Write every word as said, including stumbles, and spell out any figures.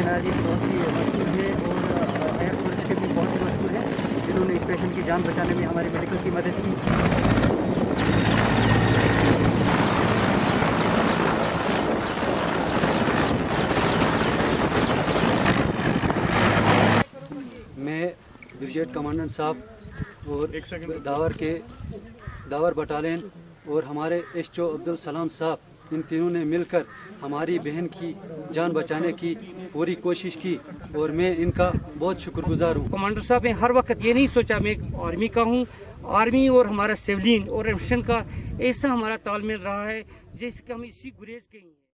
मनाली बहुत ही मशहूर है और एयरफोर्स के भी बहुत ही मशहूर है, जिन्होंने इस पेशेंट की जान बचाने में हमारी मेडिकल की मदद की। मैं ब्रिगेड कमांडेंट साहब और दावर के दावर बटालियन और हमारे एस ओ अब्दुल सलाम साहब, इन तीनों ने मिलकर हमारी बहन की जान बचाने की पूरी कोशिश की और मैं इनका बहुत शुक्रगुजार हूँ। कमांडर साहब ने हर वक्त ये नहीं सोचा मैं आर्मी का हूँ, आर्मी और हमारा सिविलियन और मिशन का ऐसा हमारा तालमेल रहा है जैसे कि हम इसी गुरेज के ही हैं।